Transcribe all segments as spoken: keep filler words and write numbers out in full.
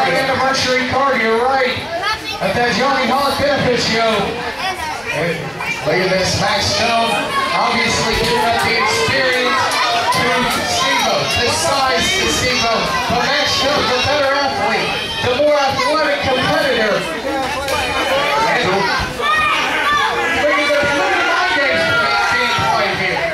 right, anniversary card, you're right. At that Johnny Holic Benefits Show. And look at this, Max Stone, obviously giving up the experience to Steve-O. The size to Steve-O. But Max Stone's a better athlete, the more athletic competitor. And look at the mind games being played here.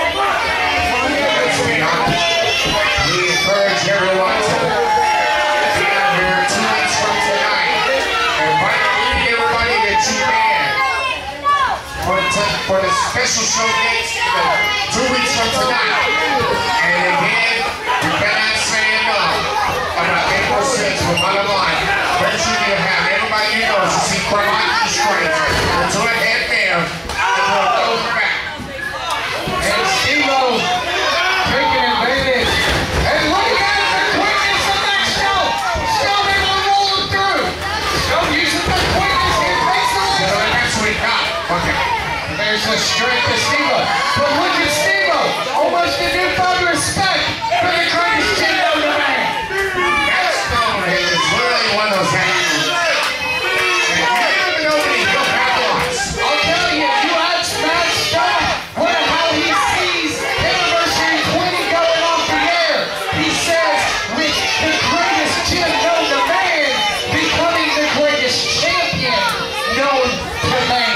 We encourage everyone to be out here two weeks from tonight. And finally, everybody to G-Man for, for the special show dates two weeks from tonight. And again, you cannot say enough about April sixth with Bottom Line. Make sure you have everybody you know to see Carmichael Strength, the joint head mayor, and we'll go back. And Steve-O taking advantage. And look at the quickness of Max Stone. Stone able to roll him through. Stone using the quickness here. Takes the legs. So that's what he got. Okay. There's the strength to Steve-O. But look at Steve-O. Almost a newfound respect for the greatest gym known to man. Max Stone is really one of those guys. And you don't even know when he will capitalize. I'll tell you, if you ask Max Stone what, how he sees Anniversary twenty going off the air, he says with the greatest gym known to man becoming the greatest champion known to man.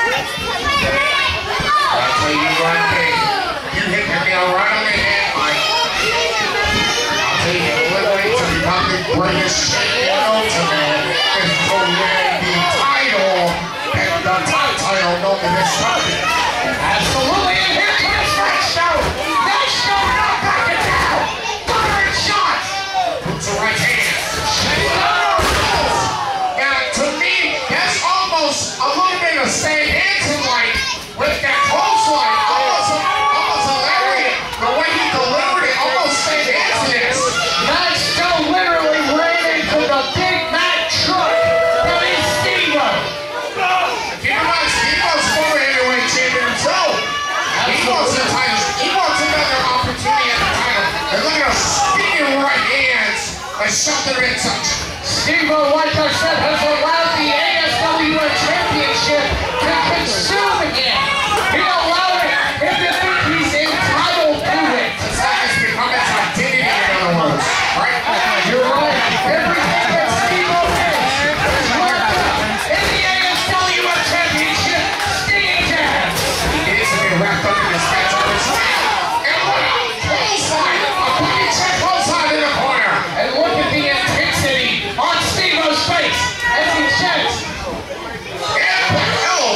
That's what you run, Dave. You hit the nail right on the head, Mike. I'll tell you, the only way to become the greatest champion known to man is to win the title, and the top title known to this champion. Absolutely, and here comes Max Stone. Max Stone not backing down. Firing shots. Puts the right hand. Now, to me, that's almost a little bit of Stan Hansen-like with that clothesline. Almost, almost hilarious. The way he delivered it, almost Stan Hansen-is. Max Stone literally ran into the Big Mac truck that is Steve-O. Keep in mind, Steve-O's former heavyweight champion himself. He wants the title. He wants another opportunity at the title. And look at him spinning right hands and something in touch. Steve-O, like I said, has allowed the A S W Championship to consume again. He allowed it if you think he's entitled to it. It's like it's become his identity, in other words. Right? You're right. Everything that Steve-O is is worked up in the A S W Championship stinging jab. He needs to be wrapped up in his match on his head. And look, clothesline, a big check clothesline in the corner. And look at the intensity on Steve-O's face as he checks. And oh!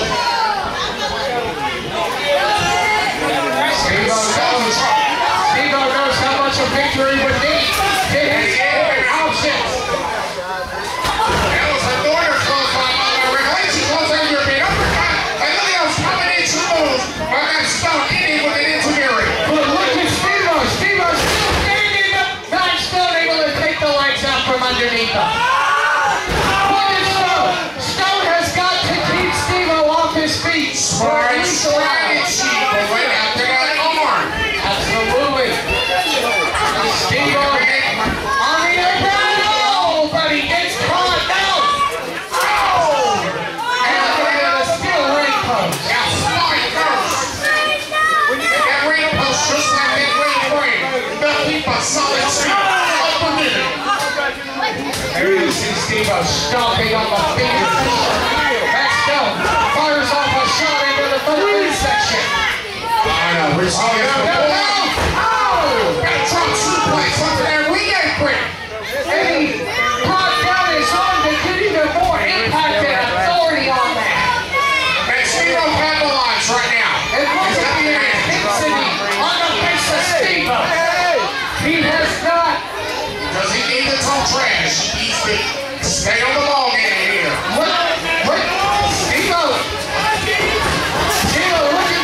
Steve-O knows, Steve-O knows how much a victory would need to his options. That was a Northern clothesline on the regulation clothesline European uppercut. And look at those combination moves by Max Stone ending with an intermediary. But look at Steve-O. Steve-O's still standing up. Max Stone able to take the legs out from underneath him. Look at Stone. Stone has got to keep Steve-O off his feet. Smart strategy. But went after that arm. Absolutely. Steve-O on the apron. Oh, but he gets caught down. Oh! And look at the steel ring post. Yeah, smart first. When you get that ring post, just like that ring frame, you better keep a solid seat. Up a minute. There you see Steve-O stomping on the fingers. Max Stone fires off a shot into the balloon section. I know, we're seeing this before. Oh! Got a drop suplex onto that ring apron. And he brought down his arm to get even more impact and authority on that. And Steve-O capitalized right now. And look at the intensity on the face of Steve-O. He has not. Does he need to talk trash? He needs to stay on the ball game here. Look, look, Steve-O. Steve-O looking.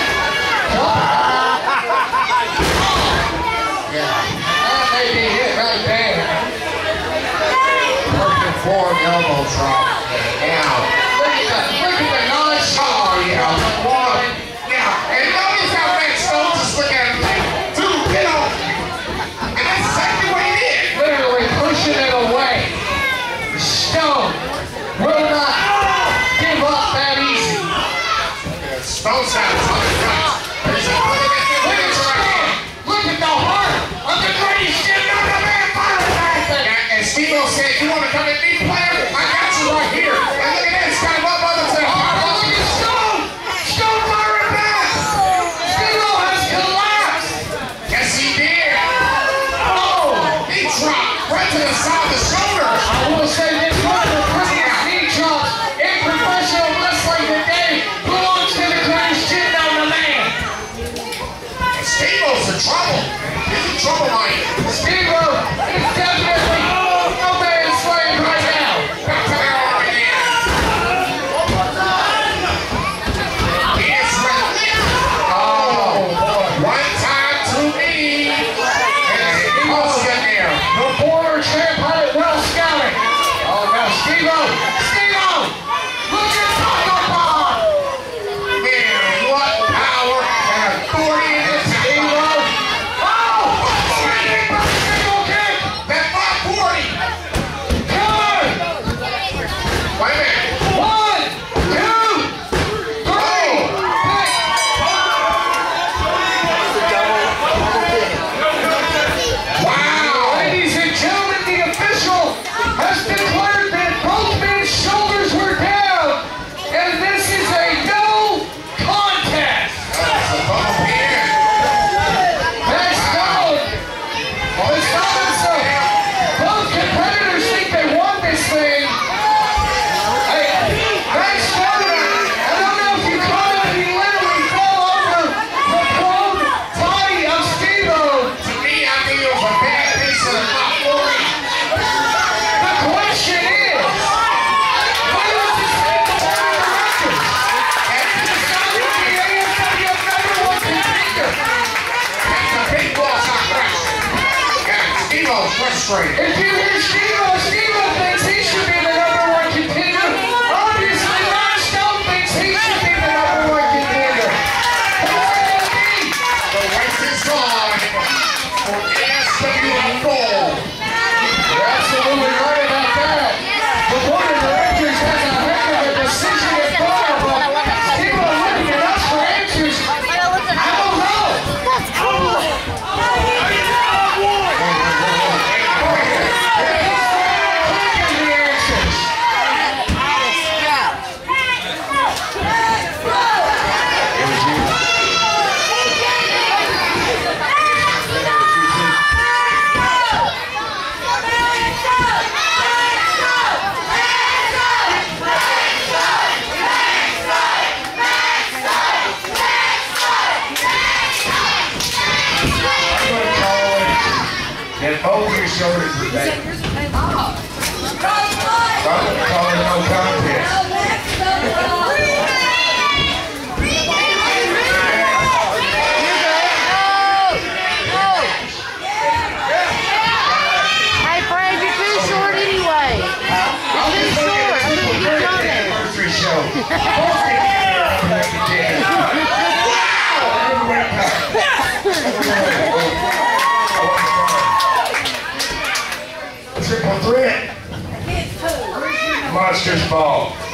Yeah, that may be it right there. Working forward elbow drop. Now, look at the, look at the notch. Oh, yeah. One. Yeah, and notice how Max Stone just look at him like, dude, get off. And that's exactly what he did. Literally pushing it away. Stone South is on the front. There's a look at the finish right here. Look at the heart of the greatest shit on the man fighter. And Steve-O said, you want to come at me, player? I got you right here. And look at this, kind of up other to the heart. Look at Stone. Stone firing back. Steve-O has collapsed. Yes, he did. Oh, he dropped right to the side of the shoulder. I will say this one, the president's knee drops in professional wrestling today belongs to the greatest shit on the land. And Steve-O's in trouble. He's in trouble, Mike. Steve-O is definitely no man's slave right now. Back to their arm again. He is ready. Oh, one time too many. And Steve-O's getting there. The border champ had it well scouted. Oh, now Steve-O. Steve-O. Look at Taco Bar. Man, what power and authority in this Steve-O. Oh, standing by single kick. That five forty. Good. Wait a minute. One, two, three. Wow. Ladies and gentlemen, the official has declared that both men's shoulders were down, and this is a no contest. That's a bump here. That's down. It's not so. Both competitors think they won this thing. Hey, that's funny. I don't know if you caught it, he literally fell over the prone body of Steve-O. To me, I think it was a bad piece of the top forty. The question is, why was this thing on the record? And it's not with the A F W number one contender. That's a big boss on wrestling. Yeah, Steve-O's frustrated. If you hear Steve-O, Steve-O thinks he should be the number one contender. Obviously, Ron Stone thinks he should be the number one contender. Who's it gonna be? The race is on for A S W Gold. You're absolutely right about that. The board of directors has a heck of a decision in front of them. Steve-O looking at us for answers. I don't know. That's cool. That both your shoulders were back. I'm going to call it no contest. Hey, Fred, you're too short anyway. You're too short. I think you're coming. Anniversary show. Triple threat. Monsters Ball.